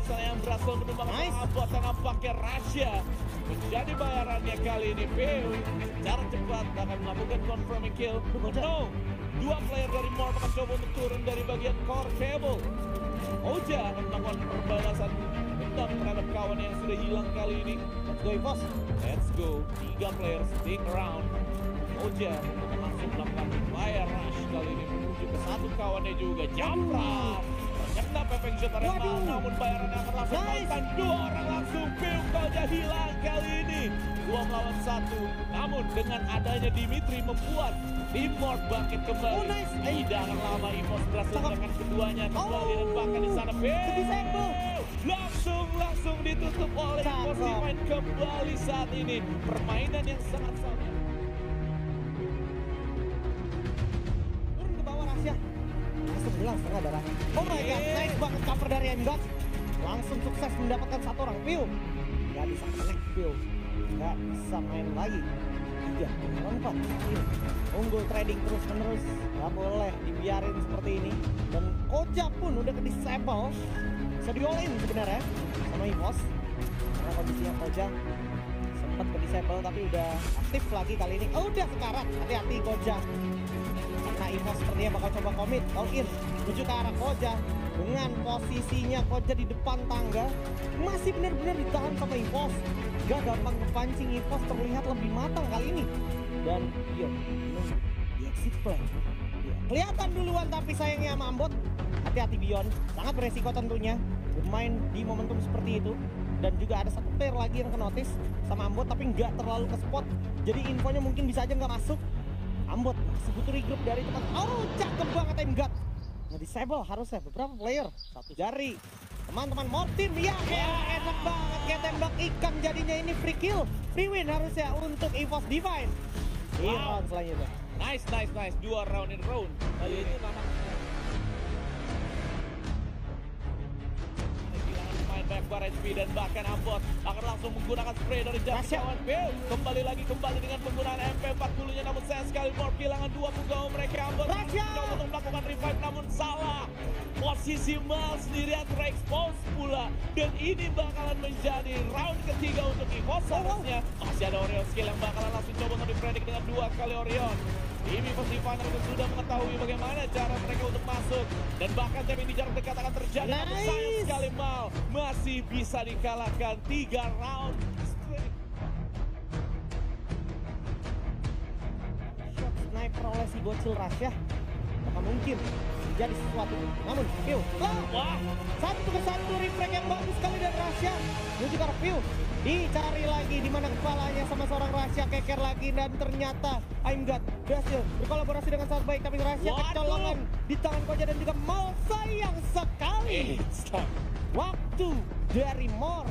sana yang berhasil menumbangkan Ambot dan nampaknya Rasha menjadi bayarannya kali ini. Peu secara cepat akan melakukan confirming kill. No, dua player dari Morph akan coba untuk turun dari bagian core cable. Oja akan melakukan perbalasan dendam terhadap kawan yang sudah hilang kali ini. Let's go Evos. Let's go. 3 player stick around. Oja akan langsung melakukan fire rush kali ini menuju ke satu kawannya juga. Jamra terkena pepeng shot Remal, namun bayarannya akan langsung melakukan 2 orang langsung. Pilkoja hilang kali ini. 2 melawan 1. Namun dengan adanya Dimitri membuat tim Morph bangkit kembali. Tidak akan lama Evos berhasil menekan keduanya kembali dan bahkan di sana langsung ditutup oleh Evos Divine kembali saat ini. Permainan yang sangat sama. Turun ke bawah Rasha. Langsung hilang setengah darahnya. Oh my god, nice banget cover dari Emgat. Langsung sukses mendapatkan 1 orang. Piu gak bisa connect, Piu gak bisa main lagi. 3 lawan 4. Unggul trading terus menerus, gak boleh dibiarin seperti ini. Dan Koja pun udah ke disable. Bisa di-all-in sebenarnya sama Evos, karena kondisinya Koja sempat ke disable tapi udah aktif lagi kali ini. Oh, udah sekarat, hati-hati Koja, karena Evos sepertinya bakal coba commit all-in menuju ke arah Koja. Dengan posisinya Koja di depan tangga, masih benar-benar ditahan sama Evos. Gak gampang kepancing, Evos terlihat lebih matang kali ini. Dan Bion di exit play kelihatan duluan, tapi sayangnya sama Ambot. Hati-hati Bion, sangat beresiko tentunya bermain di momentum seperti itu. Dan juga ada 1 player lagi yang ke notice sama Ambot tapi nggak terlalu ke spot, jadi infonya mungkin bisa aja nggak masuk. Ambot masih butuh regroup dari teman. Oh, cakep banget Emgat. Nge-disable harusnya beberapa player. 1 jari teman-teman Mortin. Ya enak banget kayak tembak ikan jadinya. Ini free kill, free win harusnya untuk Evos Divine. Wow. Round selanjutnya. Nice. 2 round in round. Kali ini banyak bar HP dan bahkan Ambot akan langsung menggunakan spray dari jam kawan. Kembali dengan penggunaan MP40-nya, namun sayang sekali Morph kehilangan 2 punggawa mereka. Ambot mencoba untuk melakukan revive namun salah. Posisi Mal sendirian terexpose pula, dan ini bakalan menjadi round ketiga untuk Evos. Seharusnya masih ada Orion skill yang bakalan langsung coba untuk dipredik dengan 2 kali Orion. Tim Evos Divine sudah mengetahui bagaimana cara mereka untuk masuk, dan bahkan tapping di jarak dekat akan terjadi. Sayang sekali Mal masih bisa dikalahkan 3 round straight. Shot sniper oleh si bocil Rasha, maka mungkin jadi sesuatu. Namun Piu, wah, 1-1 reflect yang bagus sekali dari Rasha. Menuju ke Piu, dicari lagi di mana kepalanya sama seorang Rasha, keker lagi, dan ternyata Aimgat berhasil berkolaborasi dengan sangat baik, tapi Rasha kecolongan di tangan Koja dan juga Mal. Sayang sekali waktu dari Morph.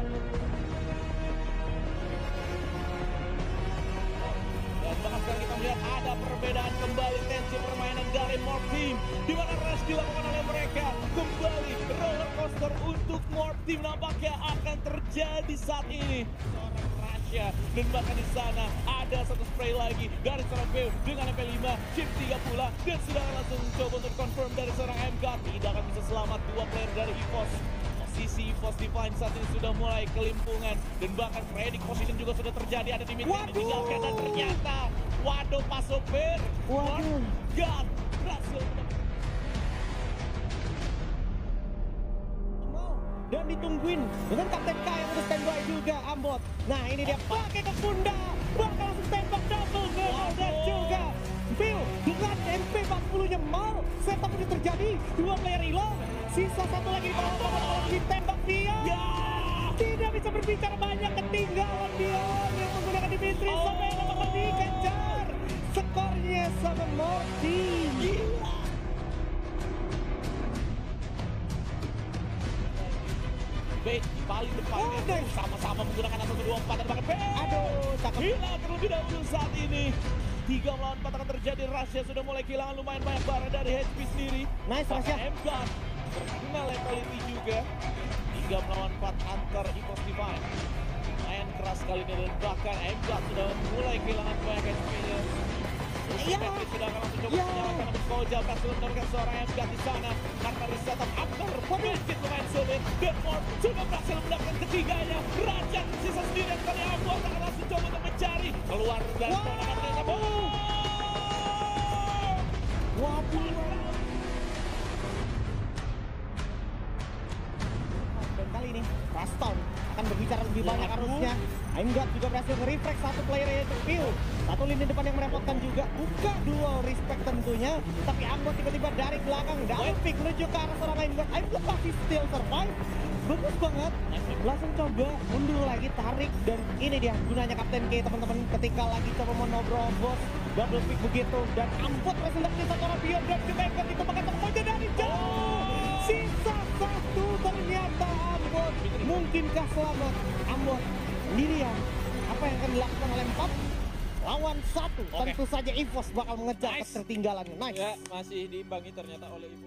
Dan bahkan kita melihat ada perbedaan kembali tensi permainan dari Morph Team, di mana rush dilakukan oleh mereka. Kembali roller coaster untuk Morph Team nampaknya akan terjadi saat ini. Seorang Rasha, dan bahkan di sana ada 1 spray lagi dari seorang Peu dengan MP5, chip 3 pula, dan sudah langsung mencoba untuk confirm dari seorang MK. Tidak akan bisa selamat 2 player dari Evos. Posisi Evos Divine saat ini sudah mulai kelimpungan, dan bahkan predict position juga sudah terjadi. Ada Dimitri yang ditinggalkan, dan ternyata Pasoper God berhasil dan ditungguin dengan Kapten K yang udah standby juga Ambot. Nah ini dia pakai ke pundak, bakal langsung tembak double dan juga Bill dengan MP40-nya Mal. Setup udah terjadi, 2 player hilang, sisa 1 lagi di bawah ditembak dia. Tidak bisa berbicara banyak, ketinggalan dia yang menggunakan Dimitri sampai dapat dikejar. Skornya sama Morty. Gila. Di paling depan sama-sama menggunakan 1-2-4 dan bahkan cakep. Gila terlebih dahulu saat ini. 3 melawan 4 akan terjadi. Rasha sudah mulai kehilangan lumayan banyak barang dari HP sendiri. Nice Rasha. MK terkena levelity juga. 3 melawan 4 antar Evos Divine. Main keras kali ini, dan bahkan MK sudah mulai kehilangan banyak HP-nya. Iya. Tensi sudah akan langsung coba Iya. menyalakan, namun Koja berhasil menurunkan seorang MGAT di sana. Karena di setup Akbar sedikit lumayan sulit. Dan Morph sudah berhasil mendapatkan ketiganya. Raja tersisa sendirian kali Ambon akan langsung coba untuk mencari keluar dari zona ternyata. Waduh. Dan kali ini Raston akan berbicara lebih banyak harusnya. Aimgat juga berhasil nge-refresh satu player yaitu Phil. Satu lini depan yang merepotkan juga. Buka duo respect tentunya. Tapi Ambon tiba-tiba dari belakang double pick menuju ke arah seorang Aimgat. Aimgat masih still survive. Bagus banget. Langsung coba mundur lagi, tarik. Dan ini dia gunanya Kapten K teman-teman. Ketika lagi coba menerobos double pick begitu. Dan Ambon berhasil dapetin satu orang Pion. Dan juga Aimgat itu bakal terpojok dari jauh. Sisa satu ternyata Ambon. Mungkinkah selamat Ambon? Ini dia apa yang akan dilakukan oleh 4 lawan 1. Tentu saja EVOS bakal mengejar ketertinggalannya. Nice. Ya, masih diimbangi ternyata oleh Ibu.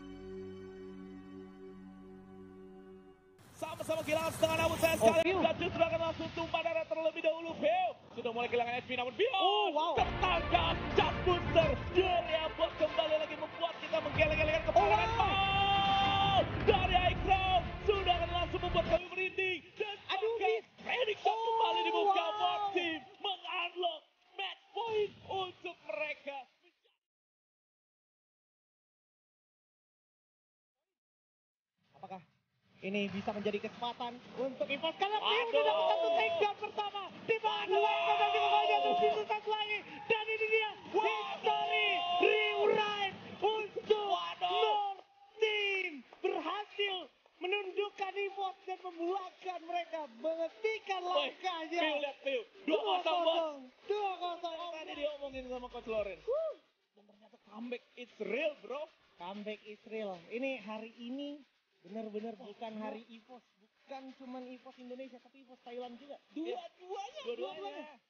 Sama-sama kehilangan setengah namun saya sekali lagi sudah akan langsung tumpah darah terlebih dahulu. Phil sudah mulai kehilangan HP namun Phil tertangkap. Jump booster dari Ambon kembali lagi membuat kita menggeleng-gelengkan kepala. Dari iCrown sudah akan langsung membuat kami merinding. Dan Phoenixon kembali dibuka. Morph Team meng-unlock match point untuk mereka. Apakah ini bisa menjadi kesempatan untuk EVOS? Karena Phil sudah dapat satu takedown pertama. Di mana Aimgat dan kembali ada satu lagi. Dan ini dia victory rewrite untuk North Team. Berhasil menundukkan EVOS dan membuatkan mereka menghentikan langkahnya. Phil lihat Phil 2-0 2-0. tadi diomongin sama Coach Loren. Dan ternyata comeback it's real bro. Comeback Israel. Ini hari ini benar-benar bukan hari EVOS. Bukan cuman EVOS Indonesia tapi EVOS Thailand juga. Dua-duanya.